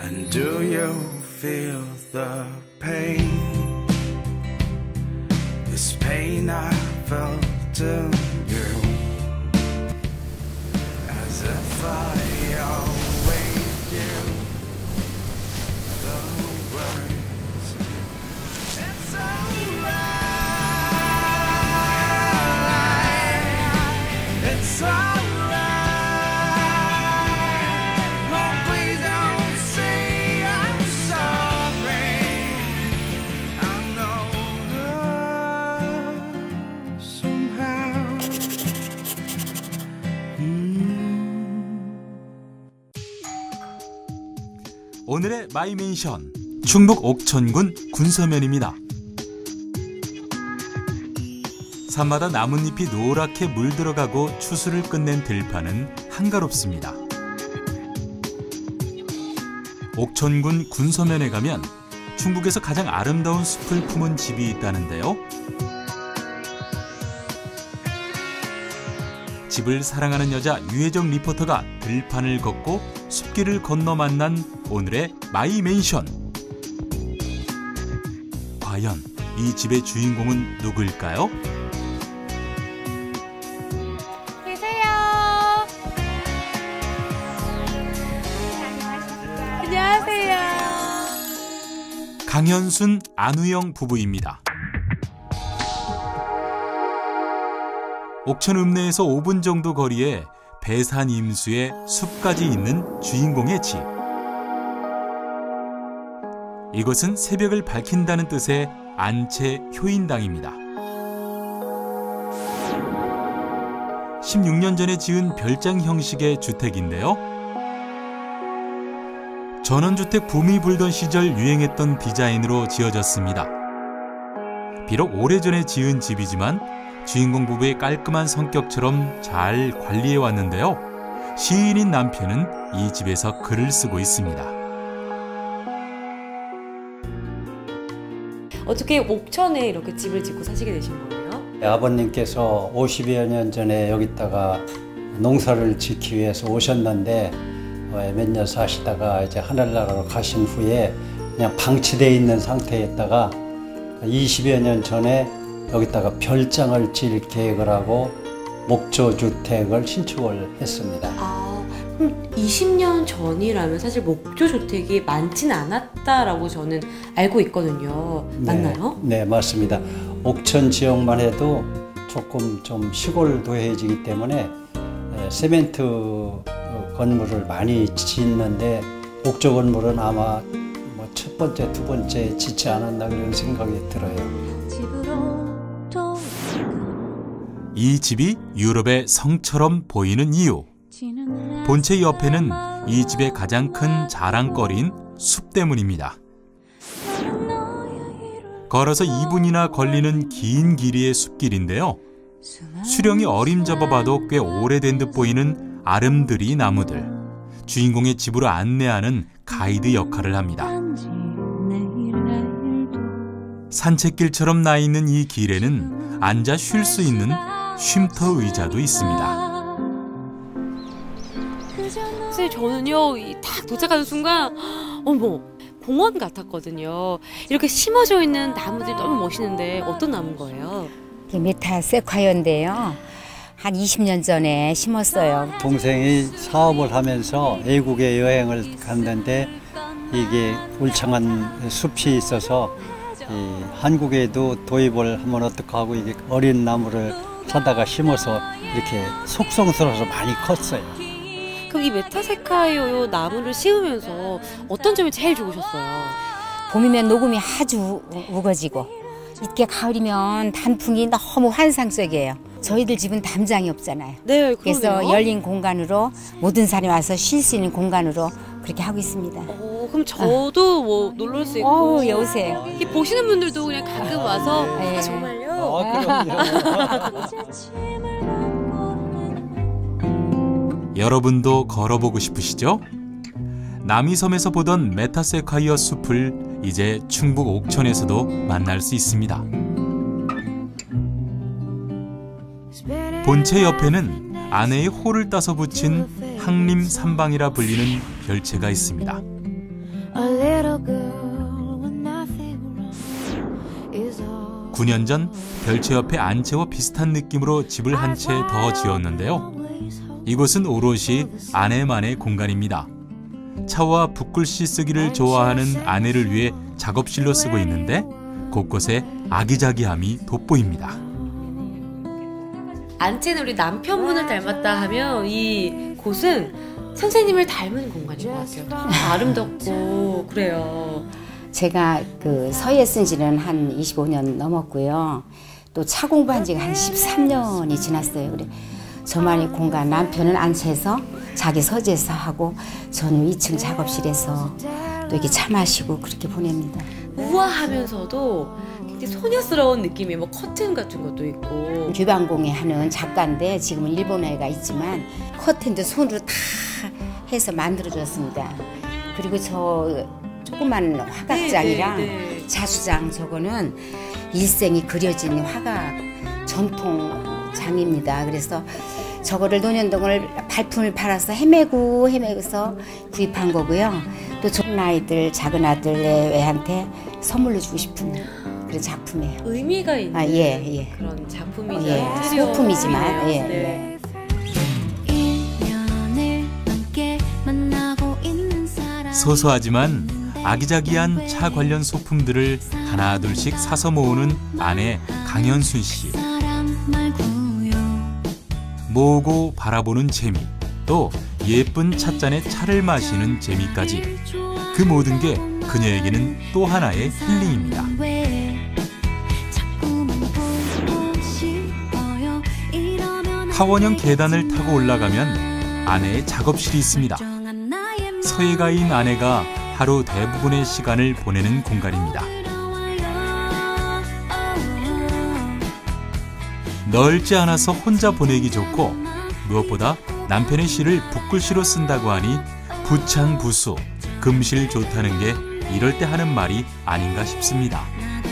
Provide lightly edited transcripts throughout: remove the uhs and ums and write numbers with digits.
And do you feel the pain? This pain I felt in you, as if I await you. The words, it's alright, it's alright. 오늘의 마이맨션, 충북 옥천군 군서면입니다. 산마다 나뭇잎이 노랗게 물들어가고 추수를 끝낸 들판은 한가롭습니다. 옥천군 군서면에 가면 충북에서 가장 아름다운 숲을 품은 집이 있다는데요. 집을 사랑하는 여자 유혜정 리포터가 들판을 걷고 숲길을 건너 만난 오늘의 마이맨션. 과연 이 집의 주인공은 누구일까요? 계세요. 안녕하세요. 강현순, 안우영 부부입니다. 옥천 읍내에서 5분 정도 거리에 배산 임수에 숲까지 있는 주인공의 집. 이곳은 새벽을 밝힌다는 뜻의 안채 효인당입니다. 16년 전에 지은 별장 형식의 주택인데요. 전원주택 붐이 불던 시절 유행했던 디자인으로 지어졌습니다. 비록 오래전에 지은 집이지만 주인공 부부의 깔끔한 성격처럼 잘 관리해왔는데요. 시인인 남편은 이 집에서 글을 쓰고 있습니다. 어떻게 옥천에 이렇게 집을 짓고 사시게 되신 거예요? 아버님께서 50여 년 전에 여기다가 농사를 짓기 위해서 오셨는데 몇 년 사시다가 이제 하늘나라로 가신 후에 그냥 방치되어 있는 상태였다가 20여 년 전에 여기다가 별장을 지을 계획을 하고 목조주택을 신축을 했습니다. 아, 그럼 20년 전이라면 사실 목조주택이 많지는 않았다라고 저는 알고 있거든요. 맞나요? 네, 맞습니다. 옥천 지역만 해도 조금 좀 시골 도해지기 때문에 세멘트 건물을 많이 짓는데 목조 건물은 아마 첫 번째, 두 번째 짓지 않았나 그런 생각이 들어요. 이 집이 유럽의 성처럼 보이는 이유. 본체 옆에는 이 집의 가장 큰 자랑거리인 숲 때문입니다. 걸어서 2분이나 걸리는 긴 길이의 숲길인데요. 수령이 어림잡아봐도 꽤 오래된 듯 보이는 아름드리 나무들. 주인공의 집으로 안내하는 가이드 역할을 합니다. 산책길처럼 나 있는 이 길에는 앉아 쉴 수 있는 쉼터 의자도 있습니다. 사실 저는요, 딱 도착하는 순간 어머, 공원 같았거든요. 이렇게 심어져 있는 나무들이 너무 멋있는데 어떤 나무인 거예요? 메타세콰이어인데요. 한 20년 전에 심었어요. 동생이 사업을 하면서 외국에 여행을 갔는데 이게 울창한 숲이 있어서 한국에도 도입을 하면 어떡하고 이게 어린 나무를 사다가 심어서 이렇게 속성스러워서 많이 컸어요. 그럼 이 메타세콰이어 나무를 심으면서 어떤 점이 제일 좋으셨어요? 봄이면 녹음이 아주 우거지고 이렇게 가을이면 단풍이 너무 환상적이에요. 저희들 집은 담장이 없잖아요. 네, 그래서 그러네요. 열린 공간으로 모든 사람이 와서 쉴 수 있는 공간으로 그렇게 하고 있습니다. 그럼 저도 뭐 놀러 올 수 있고. 예, 오세요. 이 보시는 분들도 그냥 가끔 와서 네. 아, 정말요? 여러분도 걸어보고 싶으시죠? 남이섬에서 보던 메타세콰이어 숲을 이제 충북 옥천에서도 만날 수 있습니다. 본체 옆에는 아내의 호를 따서 붙인 항림 삼방이라 불리는 별채가 있습니다. A little girl when nothing wrong is all 9년 전 별채 옆에 안채와 비슷한 느낌으로 집을 한 채 더 지었는데요. 이곳은 오롯이 아내만의 공간입니다. 차와 붓글씨 쓰기를 좋아하는 아내를 위해 작업실로 쓰고 있는데 곳곳에 아기자기함이 돋보입니다. 안채는 우리 남편분을 닮았다 하면 이 곳은 선생님을 닮은 공간인 것 같아요. 너무 아름답고 그래요. 제가 그 서예 쓴 지는 한 25년 넘었고요. 또 차 공부한 지가 한 13년이 지났어요. 그래 저만의 공간, 남편은 안채에서 자기 서재에서 하고 저는 2층 작업실에서 또 이렇게 차 마시고 그렇게 보냅니다. 우아하면서도 굉장히 소녀스러운 느낌의 뭐 커튼 같은 것도 있고. 규방공예 하는 작가인데 지금은 일본에 가 있지만 커튼도 손으로 다 해서 만들어줬습니다. 그리고 저 조그만 화각장이랑 네. 자수장 저거는 일생이 그려진 화각 전통장입니다. 그래서 저거를 노년동을 발품을 팔아서 헤매고서 구입한 거고요. 또 좋은 아이들, 작은 아들의 애한테 선물로 주고 싶은 그런 작품이에요. 의미가 있는 예. 그런 작품이죠. 예, 소품이지만 예. 네. 인연을 함께 만나고 있는 사람 소소하지만 아기자기한 차 관련 소품들을 하나둘씩 사서 모으는 아내 강현순 씨. 사람 말고요 모으고 바라보는 재미, 또 예쁜 찻잔에 차를 마시는 재미까지 그 모든 게 그녀에게는 또 하나의 힐링입니다. 왜 자꾸만 보고 싶어요 이러면 타원형 계단을 타고 올라가면 아내의 작업실이 있습니다. 서예가인 아내가 하루 대부분의 시간을 보내는 공간입니다. 넓지 않아서 혼자 보내기 좋고 무엇보다 남편의 시를 붓글씨로 쓴다고 하니 부창부수, 금실 좋다는 게 이럴 때 하는 말이 아닌가 싶습니다.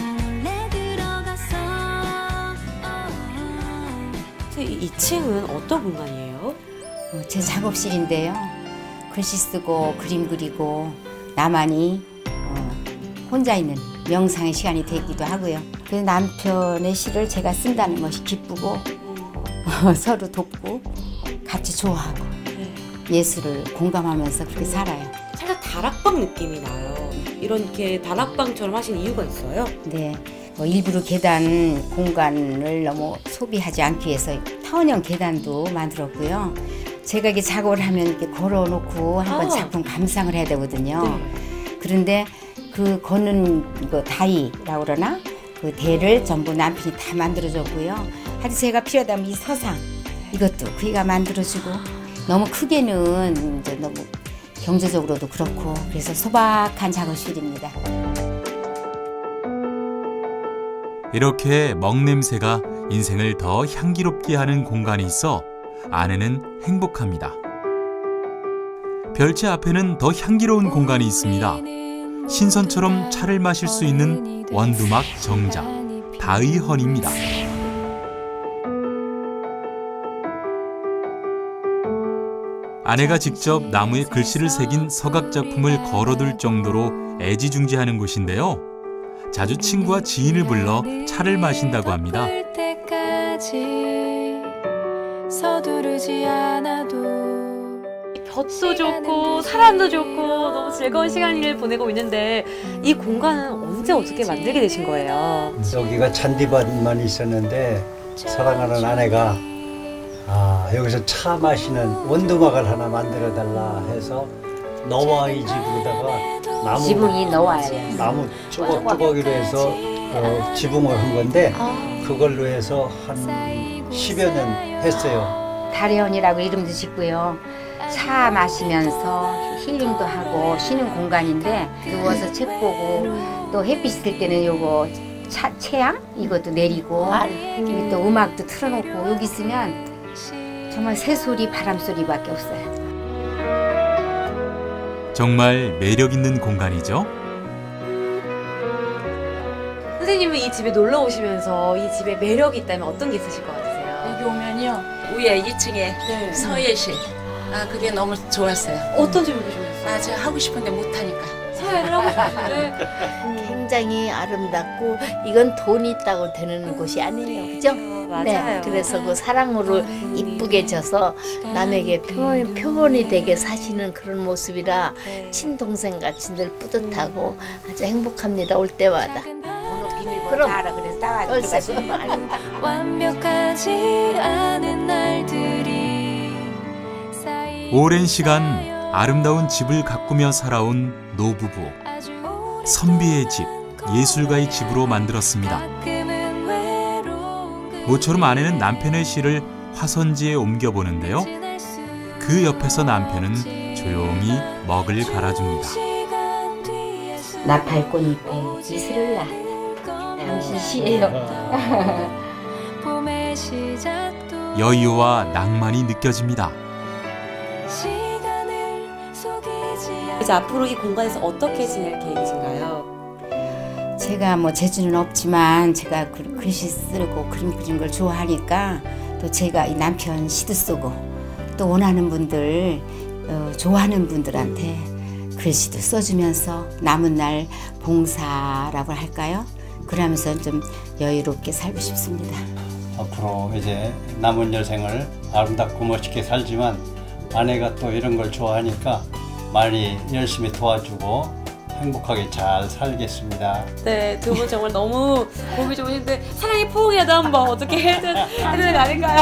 이 2층은 어떤 공간이에요? 제 작업실인데요. 글씨 쓰고 그림 그리고 나만이 혼자 있는 명상의 시간이 되기도 하고요. 그래서 남편의 시를 제가 쓴다는 것이 기쁘고 서로 돕고 같이 좋아하고 예술을 공감하면서 그렇게 살아요. 살짝 다락방 느낌이 나요. 이렇게 다락방처럼 하신 이유가 있어요? 네, 일부러 계단 공간을 너무 소비하지 않기 위해서 타원형 계단도 만들었고요. 제가 이렇게 작업을 하면 이렇게 걸어놓고 한번 작품 감상을 해야 되거든요. 네. 그런데 그 걷는 이거 다이라고 그러나 그 대를 전부 남편이 다 만들어줬고요. 하여튼 제가 필요하다면 이 서상 이것도 그이가 만들어주고 너무 크게는 이제 너무 경제적으로도 그렇고 그래서 소박한 작업실입니다. 이렇게 먹냄새가 인생을 더 향기롭게 하는 공간이 있어 아내는 행복합니다. 별채 앞에는 더 향기로운 공간이 있습니다. 신선처럼 차를 마실 수 있는 원두막 정자, 다의헌입니다. 아내가 직접 나무에 글씨를 새긴 서각 작품을 걸어둘 정도로 애지중지하는 곳인데요. 자주 친구와 지인을 불러 차를 마신다고 합니다. 서두르지 않아도 볕도 좋고 사람도 좋고 너무 즐거운 시간을 보내고 있는데 이 공간은 언제 어떻게 만들게 되신 거예요? 여기가 잔디밭만 있었는데 사랑하는 아내가 여기서 차 마시는 원두막을 하나 만들어 달라 해서 너와 이 집으로다가 지붕이 넣어야 나무 쭈걱쭈걱이로 해서 지붕을 한 건데 그걸로 해서 한 10여 년 했어요. 다리헌이라고 이름도 짓고요. 차 마시면서 힐링도 하고 쉬는 공간인데 누워서 책 보고 또 햇빛 있을 때는 요거 채양 이것도 내리고 여기 또 음악도 틀어놓고 여기 있으면 정말 새소리 바람소리밖에 없어요. 정말 매력 있는 공간이죠. 선생님은 이 집에 놀러 오시면서 이 집에 매력이 있다면 어떤 게 있으실 것 같으세요? 여기 오면요 위에 2층에 서예실 그게 너무 좋았어요. 어떤 점을 보시면서? 제가 하고 싶은데 못하니까 서예를 하고 싶은데. 굉장히 아름답고 이건 돈이 있다고 되는 곳이 아니에요. 그죠? 맞아요. 네, 그래서 그 사랑으로 이쁘게 져서 남에게 표본이 되게 사시는 그런 모습이라 친동생 같이 늘 뿌듯하고 아주 행복합니다. 올 때마다. 그럼 알아. 그래서 따가지고 완벽하지 않은 날들이 오랜 시간 아름다운 집을 가꾸며 살아온 노부부. 선비의 집, 예술가의 집으로 만들었습니다. 모처럼 아내는 남편의 시를 화선지에 옮겨보는데요. 그 옆에서 남편은 조용히 먹을 갈아줍니다. 나팔꽃잎에 이슬을 나. 당신 시예요. 여유와 낭만이 느껴집니다. 그래서 앞으로 이 공간에서 어떻게 지낼 계획이신가요? 제가 뭐 재주는 없지만 제가 글씨 쓰고 그림 그리는 걸 좋아하니까 또 제가 이 남편 시도 쓰고 또 원하는 분들 좋아하는 분들한테 글씨도 써주면서 남은 날 봉사라고 할까요? 그러면서 좀 여유롭게 살고 싶습니다. 앞으로 이제 남은 여생을 아름답고 멋있게 살지만 아내가 또 이런 걸 좋아하니까 많이 열심히 도와주고 행복하게 잘 살겠습니다. 네, 두 분 정말 너무 보기 좋으신데 사랑의 포옹이라도 한번 어떻게 해야 되는 거 아닌가요?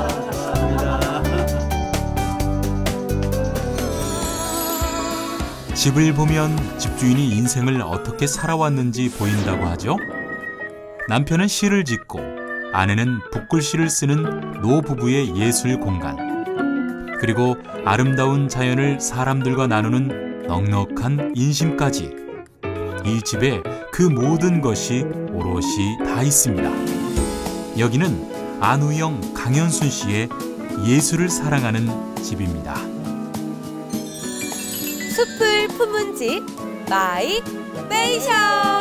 집을 보면 집주인이 인생을 어떻게 살아왔는지 보인다고 하죠. 남편은 시를 짓고 아내는 붓글씨를 쓰는 노부부의 예술 공간. 그리고 아름다운 자연을 사람들과 나누는 넉넉한 인심까지. 이 집에 그 모든 것이 오롯이 다 있습니다. 여기는 안우영, 강현순 씨의 예술을 사랑하는 집입니다. 숲을 품은 집 마이 페이션.